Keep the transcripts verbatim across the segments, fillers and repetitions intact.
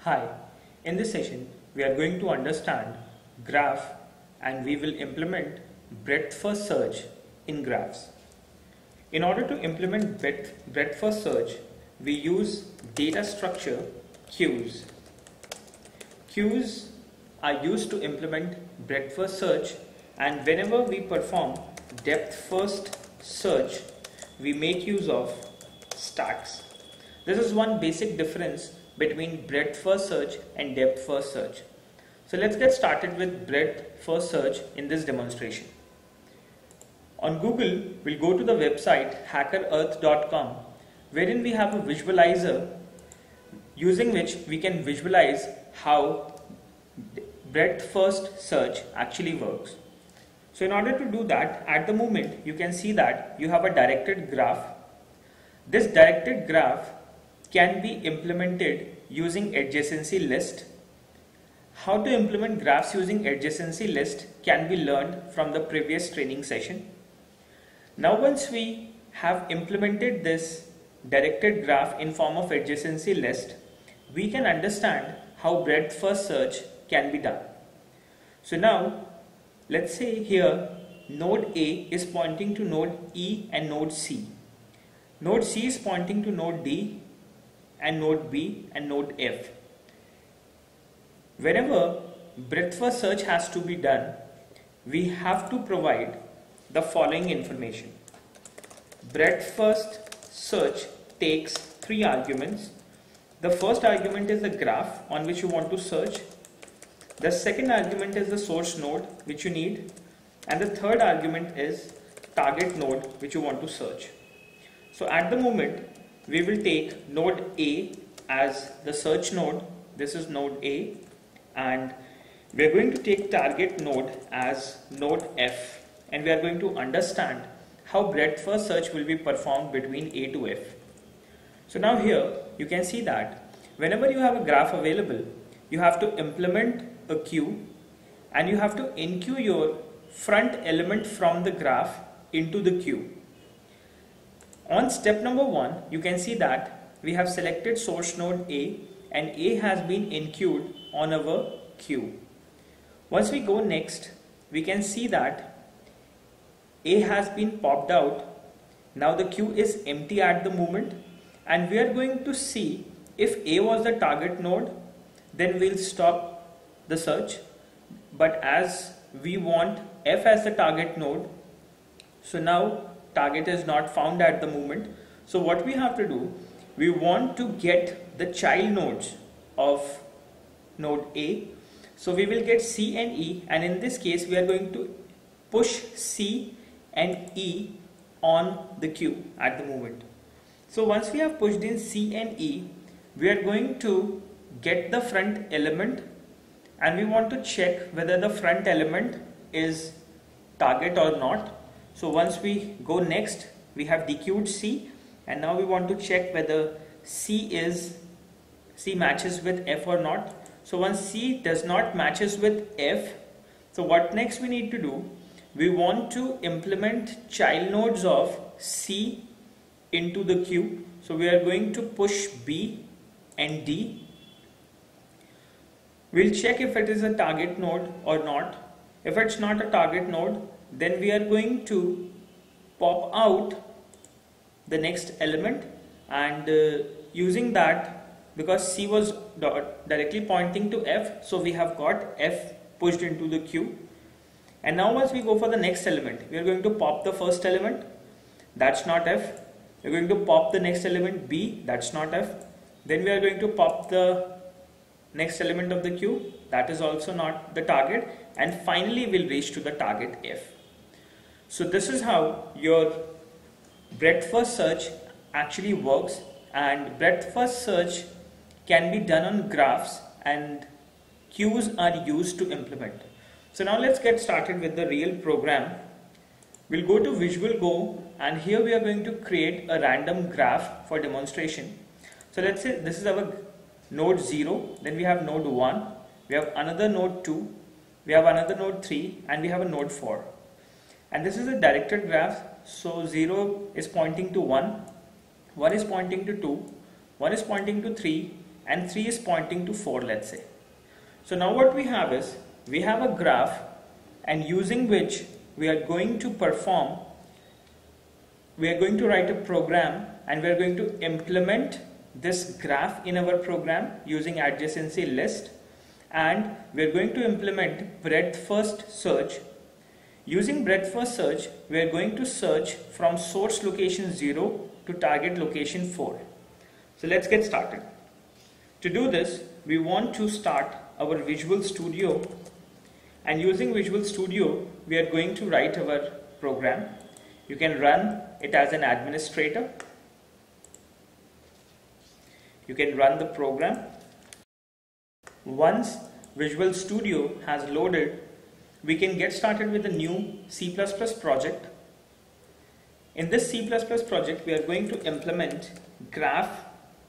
Hi, in this session we are going to understand graph and we will implement breadth first search in graphs. In order to implement breadth, breadth first search, we use data structure queues. Queues are used to implement breadth first search, and whenever we perform depth first search, we make use of stacks. This is one basic difference between breadth first search and depth first search. So let's get started with breadth first search in this demonstration. On Google, we'll go to the website hacker earth dot com, wherein we have a visualizer using which we can visualize how breadth first search actually works. So in order to do that, at the moment you can see that you have a directed graph. This directed graph can be implemented using adjacency list. How to implement graphs using adjacency list can be learned from the previous training session. Now once we have implemented this directed graph in form of adjacency list, we can understand how breadth first search can be done. So now let's say here node A is pointing to node E and node C. Node C is pointing to node D and node B and node F. Wherever breadth first search has to be done, we have to provide the following information. Breadth first search takes three arguments. The first argument is the graph on which you want to search. The second argument is the source node which you need, and the third argument is target node which you want to search. So at the moment we will take node A as the search node. This is node A, and we are going to take target node as node F, and we are going to understand how breadth first search will be performed between A to F. So now here you can see that whenever you have a graph available, you have to implement a queue and you have to enqueue your front element from the graph into the queue. On step number one, you can see that we have selected source node A, and A has been enqueued on our queue. Once we go next, we can see that A has been popped out. Now the queue is empty at the moment, and we are going to see if A was the target node, then we'll stop the search. But as we want F as the target node, so now target is not found at the moment. So what we have to do, we want to get the child nodes of node A. So we will get C and E, and in this case we are going to push C and E on the queue at the moment. So once we have pushed in C and E, we are going to get the front element, and we want to check whether the front element is target or not. So once we go next, we have dequeued C, and now we want to check whether C is C matches with F or not. So once C does not matches with F, so what next we need to do? We want to implement child nodes of C into the queue. So we are going to push B and D. We'll check if it is a target node or not. If it's not a target node, then we are going to pop out the next element, and uh, using that, because C was directly pointing to F, so we have got F pushed into the queue. And now once we go for the next element, we are going to pop the first element, that's not F. We are going to pop the next element B, that's not F. Then we are going to pop the next element of the queue, that is also not the target, and finally we'll reach to the target F. So this is how your breadth first search actually works, and breadth first search can be done on graphs, and queues are used to implement. So now let's get started with the real program. We'll go to Visual Go, and here we are going to create a random graph for demonstration. So let's say this is our node zero, then we have node one, we have another node two, we have another node three, and we have a node four. And this is a directed graph, so zero is pointing to one, one is pointing to two, one is pointing to three, and three is pointing to four, let's say. So now what we have is, we have a graph, and using which we are going to perform, we are going to write a program, and we are going to implement this graph in our program using adjacency list, and we are going to implement breadth first search. Using breadth first search, we are going to search from source location zero to target location four. So let's get started. To do this, we want to start our Visual Studio, and using Visual Studio, we are going to write our program. You can run it as an administrator. You can run the program. Once Visual Studio has loaded, we can get started with a new C plus plus project. In this C plus plus project, we are going to implement graph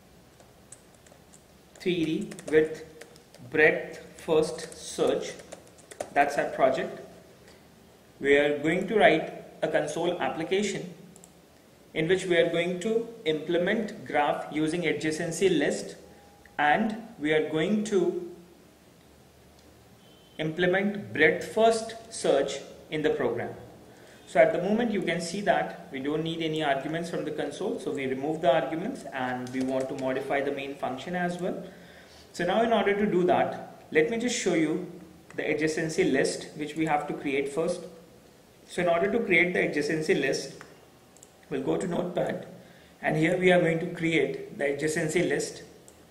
three D with breadth first search. That's our project. We are going to write a console application in which we are going to implement graph using adjacency list, and we are going to implement breadth first search in the program. So at the moment you can see that we don't need any arguments from the console, so we remove the arguments and we want to modify the main function as well. So now in order to do that, let me just show you the adjacency list which we have to create first. So in order to create the adjacency list, we'll go to Notepad, and here we are going to create the adjacency list.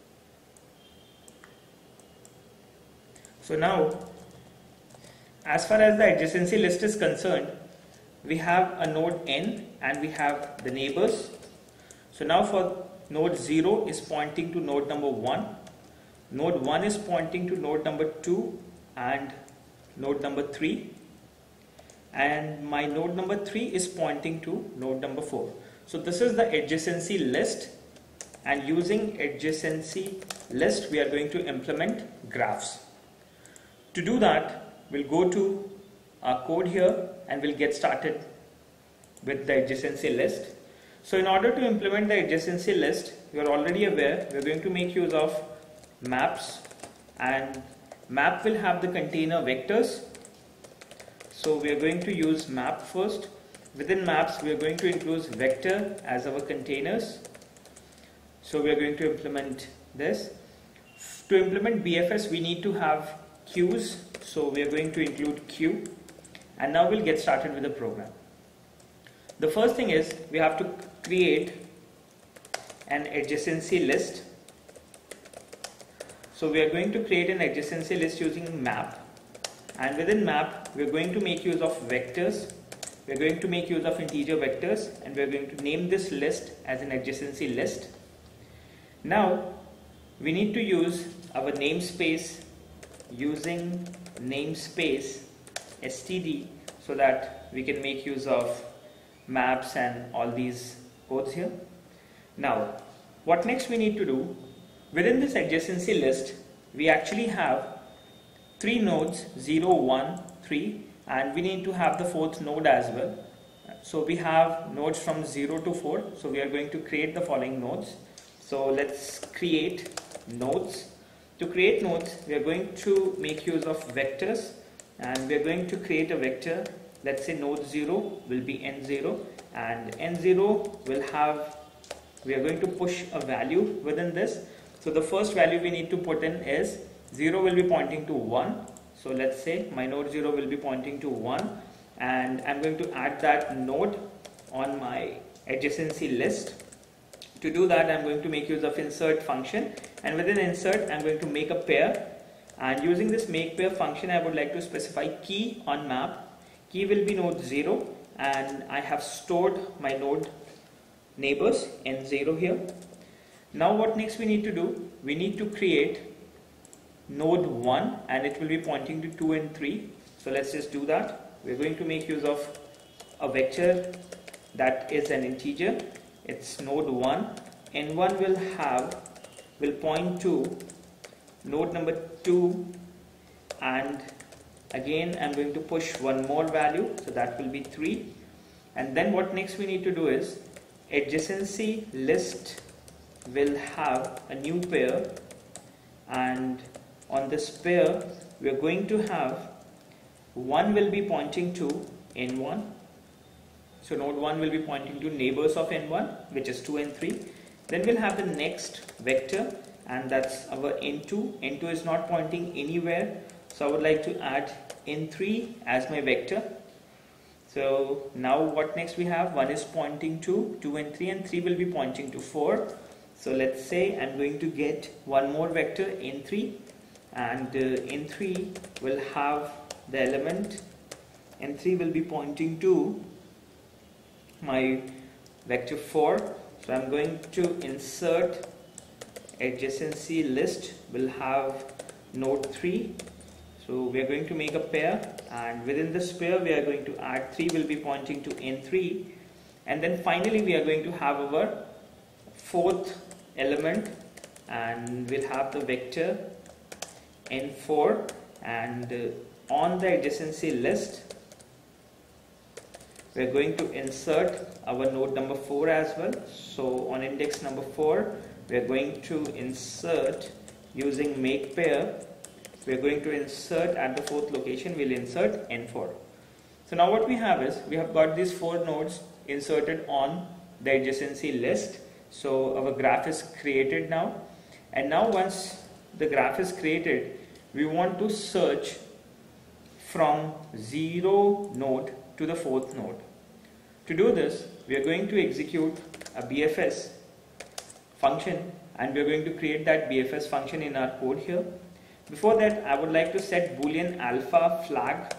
So now, as far as the adjacency list is concerned, we have a node n and we have the neighbors. So now for node zero is pointing to node number one, node one is pointing to node number two and node number three, and my node number three is pointing to node number four. So this is the adjacency list, and using adjacency list we are going to implement graphs. To do that, we'll go to our code here and we'll get started with the adjacency list. So in order to implement the adjacency list, you are already aware we're going to make use of maps, and map will have the container vectors. So we are going to use map first. Within maps we are going to include vector as our containers. So we are going to implement this. To implement B F S we need to have queues, so we are going to include queue, and now we'll get started with the program. The first thing is we have to create an adjacency list. So we are going to create an adjacency list using map, and within map we are going to make use of vectors. We are going to make use of integer vectors, and we are going to name this list as an adjacency list. Now we need to use our namespace using namespace std, so that we can make use of maps and all these codes here. Now what next we need to do, within this adjacency list we actually have three nodes, zero, one, three, and we need to have the fourth node as well. So we have nodes from zero to four, so we are going to create the following nodes. So let's create nodes. To create nodes we are going to make use of vectors, and we are going to create a vector. Let's say node zero will be n zero, and n zero will have, we are going to push a value within this. So the first value we need to put in is zero will be pointing to one. So let's say my node zero will be pointing to one, and I'm going to add that node on my adjacency list. To do that, I'm going to make use of insert function, and within insert I'm going to make a pair, and using this make pair function I would like to specify key on map. Key will be node zero, and I have stored my node neighbors n zero here. Now what next we need to do, we need to create node one, and it will be pointing to two and three. So let's just do that. We're going to make use of a vector that is an integer. It's node one. n one will have will point to node number two, and again I'm going to push one more value, so that will be three. And then what next we need to do is adjacency list will have a new pair and on this pair we are going to have one will be pointing to n one. So node one will be pointing to neighbors of n one, which is two and three. Then we'll have the next vector, and that's our n two. n two is not pointing anywhere, so I would like to add n three as my vector. So now what next we have? one is pointing to two and three, and three will be pointing to four. So let's say I'm going to get one more vector n three, and uh, n three will have the element n three will be pointing to my vector four. So I'm going to insert adjacency list, will have node three. So we are going to make a pair, and within this pair we are going to add three will be pointing to n three, and then finally we are going to have our fourth element, and we'll have the vector n four, and uh, on the adjacency list we are going to insert our node number four as well. So on index number four we are going to insert using make pair. We are going to insert at the fourth location, we'll insert n four. So now what we have is, we have got these four nodes inserted on the adjacency list. So our graph is created now, and now once the graph is created, we want to search from zero node to the fourth node. To do this, we are going to execute a B F S function, and we are going to create that B F S function in our code here. Before that, I would like to set boolean alpha flag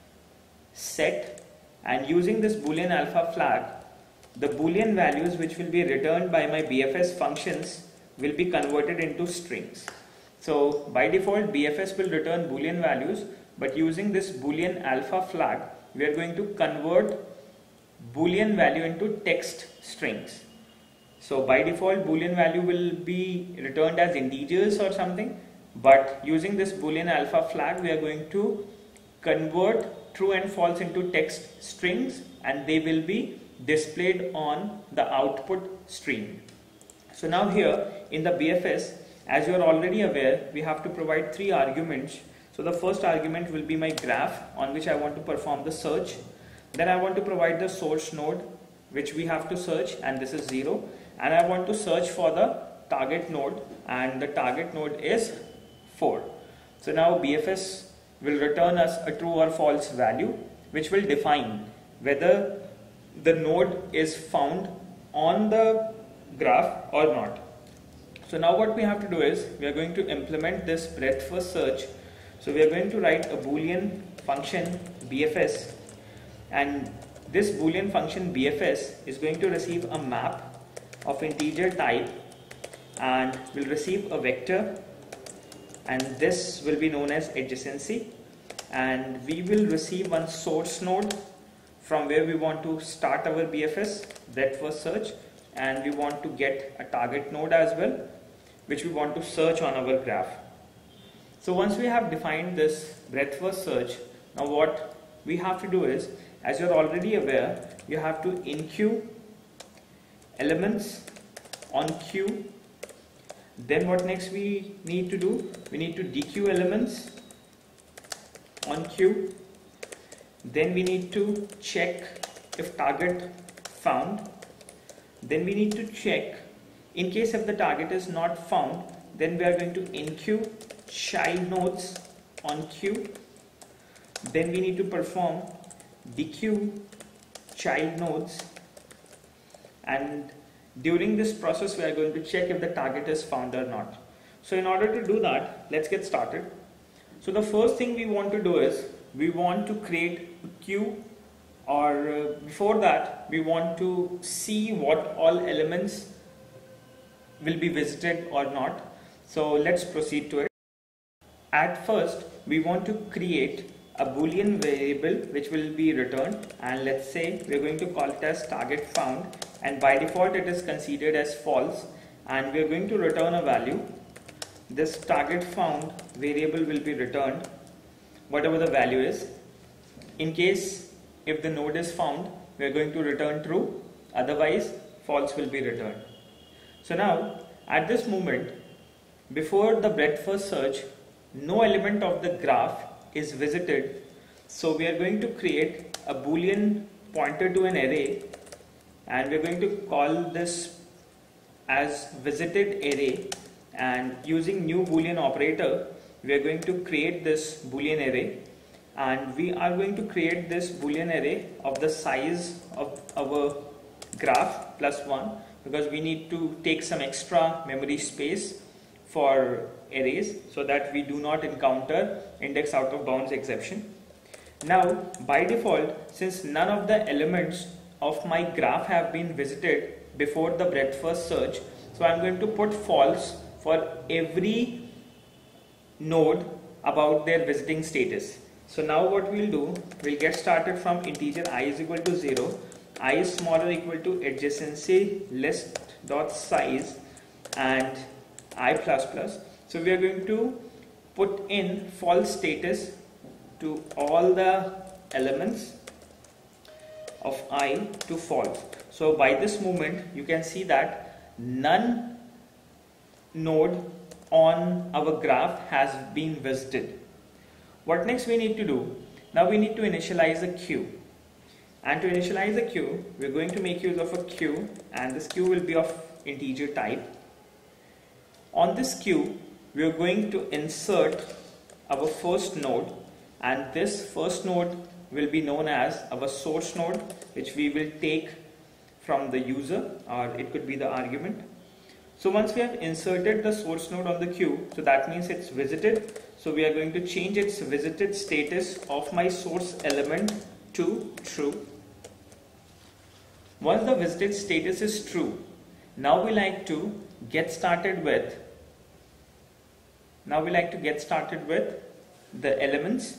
set, and using this boolean alpha flag, the boolean values which will be returned by my B F S functions will be converted into strings. So by default B F S will return boolean values, but using this boolean alpha flag we are going to convert boolean value into text strings. So by default boolean value will be returned as integers or something, but using this boolean alpha flag we are going to convert true and false into text strings, and they will be displayed on the output stream. So now here in the B F S, as you are already aware, we have to provide three arguments. So the first argument will be my graph on which I want to perform the search. Then I want to provide the source node which we have to search, and this is zero, and I want to search for the target node, and the target node is four. So now B F S will return us a true or false value which will define whether the node is found on the graph or not. So now what we have to do is, we are going to implement this breadth first search. So we are going to write a boolean function B F S, and this boolean function B F S is going to receive a map of integer type, and will receive a vector, and this will be known as adjacency, and we will receive one source node from where we want to start our B F S breadth first search, and we want to get a target node as well which we want to search on our graph. So once we have defined this breadth first search, now what we have to do is, as you're already aware, you have to enqueue elements on queue. Then what next we need to do? We need to dequeue elements on queue. Then we need to check if target found. Then we need to check, in case if the target is not found, then we are going to enqueue child nodes on queue. Then we need to perform dequeue child nodes, and during this process we are going to check if the target is found or not. So in order to do that, let's get started. So the first thing we want to do is, we want to create a queue, or uh, before that we want to see what all elements will be visited or not. So let's proceed to it. At first we want to create a boolean variable which will be returned, and let's say we are going to call it as target found, and by default it is considered as false, and we are going to return a value. This target found variable will be returned whatever the value is. In case if the node is found, we are going to return true, otherwise false will be returned. So now at this moment before the breadth first search, no element of the graph is visited. So we are going to create a Boolean pointer to an array, and we are going to call this as visited array, and using new Boolean operator we are going to create this Boolean array, and we are going to create this Boolean array of the size of our graph plus one, because we need to take some extra memory space for arrays so that we do not encounter index out of bounds exception. Now by default, since none of the elements of my graph have been visited before the breadth first search, so I'm going to put false for every node about their visiting status. So now what we'll do, we'll get started from integer I is equal to zero, I is smaller equal to adjacency list dot size and I plus plus. So we are going to put in false status to all the elements of I to false. So by this moment you can see that none node on our graph has been visited. What next we need to do? Now we need to initialize a queue, and to initialize a queue we are going to make use of a queue, and this queue will be of integer type. On this queue we are going to insert our first node, and this first node will be known as our source node, which we will take from the user, or it could be the argument. So once we have inserted the source node on the queue, so that means it's visited, so we are going to change its visited status of my source element to true. Once the visited status is true, now we like to get started with now we like to get started with the elements.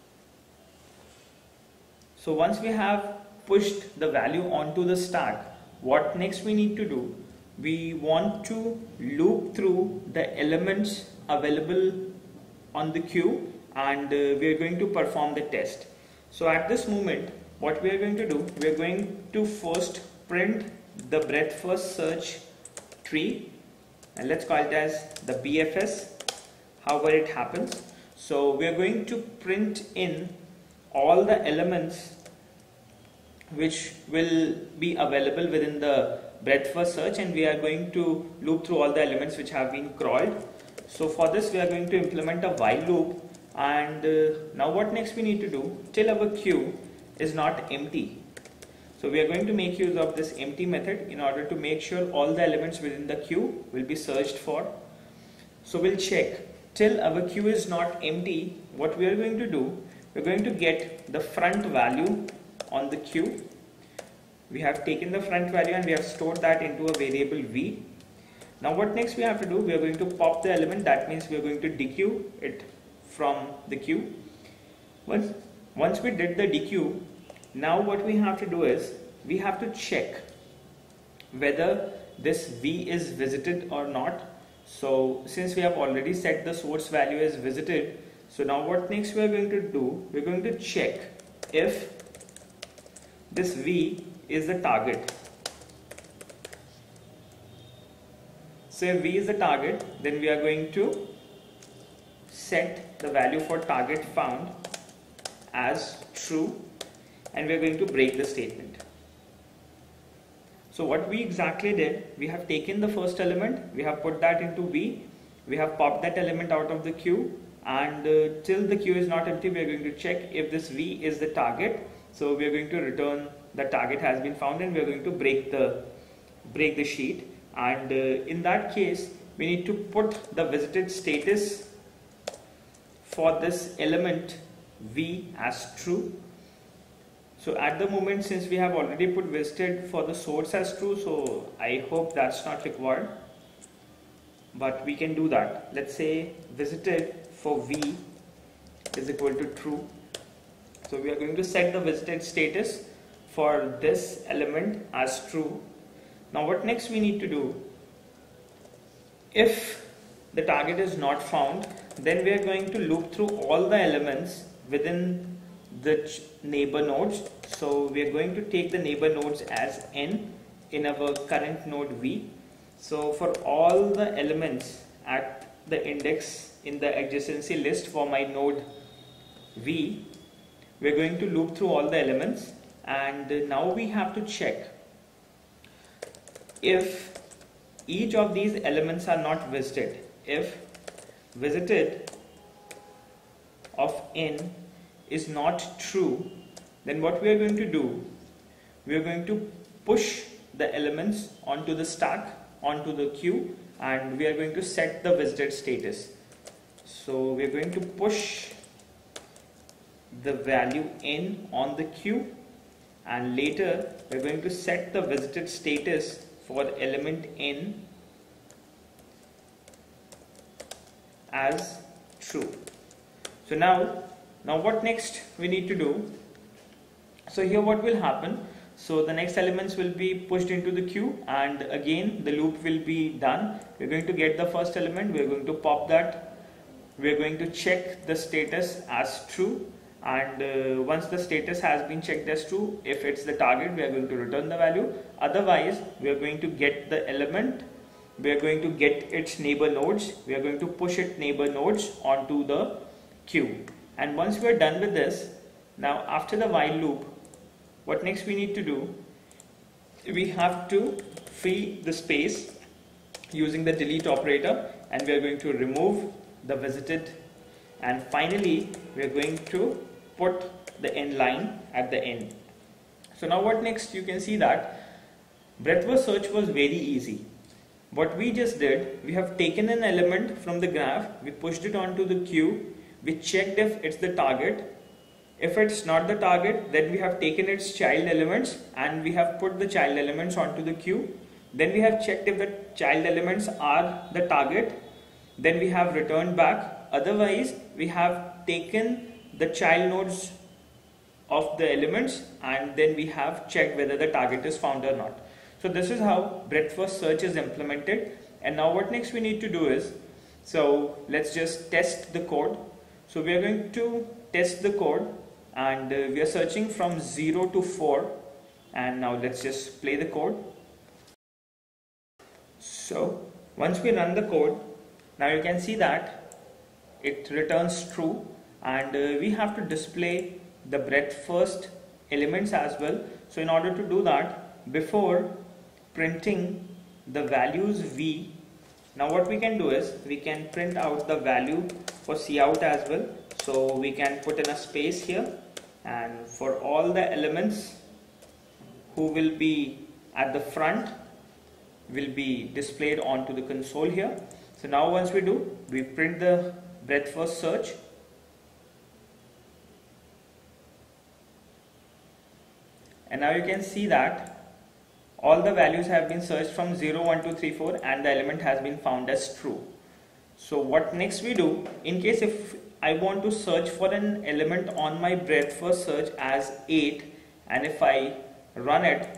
So once we have pushed the value onto the stack, what next we need to do? We want to loop through the elements available on the queue, and uh, we are going to perform the test. So at this moment what we are going to do, we are going to first print the breadth first search tree, and let's call it as the B F S, however it happens. So we are going to print in all the elements which will be available within the breadth first search, and we are going to loop through all the elements which have been crawled. So for this we are going to implement a while loop, and uh, now what next we need to do, till our queue is not empty. So we are going to make use of this empty method in order to make sure all the elements within the queue will be searched for. So we'll check till our queue is not empty. What we are going to do, we're going to get the front value on the queue. We have taken the front value and we have stored that into a variable v. Now what next we have to do, we are going to pop the element, that means we are going to dequeue it from the queue. Once, once we did the dequeue, now what we have to do is we have to check whether this v is visited or not. So since we have already set the source value as visited, so now what next we are going to do, we are going to check if this v is the target. So if v is the target, then we are going to set the value for target found as true, and we are going to break the statement. So what we exactly did, we have taken the first element, we have put that into v, we have popped that element out of the queue, and uh, till the queue is not empty, we are going to check if this v is the target. So we are going to return the target has been found, and we are going to break the break the sheet, and uh, in that case we need to put the visited status for this element v as true. So at the moment, since we have already put visited for the source as true, so I hope that's not required, but we can do that. Let's say visited for v is equal to true. So we are going to set the visited status for this element as true. Now what next we need to do, if the target is not found, then we are going to loop through all the elements within the neighbor nodes. So we are going to take the neighbor nodes as n in our current node v. So for all the elements at the index in the adjacency list for my node V. We're going to loop through all the elements, and now we have to check if each of these elements are not visited. If visited of n is not true, then what we are going to do, we are going to push the elements onto the stack, onto the queue, and we are going to set the visited status. So we are going to push the value n on the queue, and later we are going to set the visited status for element n as true. So now, now what next we need to do? So here what will happen? So the next elements will be pushed into the queue, and again the loop will be done. We're going to get the first element, we're going to pop that, we're going to check the status as true, and uh, once the status has been checked as true, if it's the target, we are going to return the value. Otherwise, we are going to get the element, we are going to get its neighbor nodes, we are going to push its neighbor nodes onto the queue. And once we are done with this, now after the while loop, what next we need to do? We have to free the space using the delete operator, and we are going to remove the visited, and finally we are going to put the end line at the end. So now what next? You can see that breadth-first search was very easy. What we just did, we have taken an element from the graph, we pushed it onto the queue, we checked if it's the target. If it's not the target, then we have taken its child elements and we have put the child elements onto the queue. Then we have checked if the child elements are the target, then we have returned back. Otherwise, we have taken the child nodes of the elements and then we have checked whether the target is found or not. So this is how breadth-first search is implemented. And now what next we need to do is, so let's just test the code. So we are going to test the code, and uh, we are searching from zero to four, and now let's just play the code. So once we run the code, now you can see that it returns true, and uh, we have to display the breadth-first elements as well. So in order to do that, before printing the values v, now what we can do is we can print out the value for cout as well. So we can put in a space here, and for all the elements who will be at the front will be displayed onto the console here. So now once we do, we print the breadth-first search, and now you can see that all the values have been searched from zero, one, two, three, four, and the element has been found as true. So what next we do, in case if I want to search for an element on my breadth-first search as eight, and if I run it,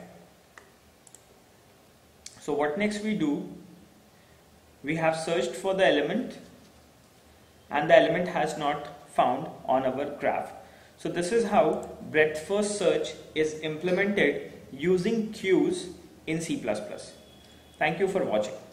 so what next we do, we have searched for the element and the element has not found on our graph. So this is how breadth-first search is implemented using queues in C plus plus. Thank you for watching.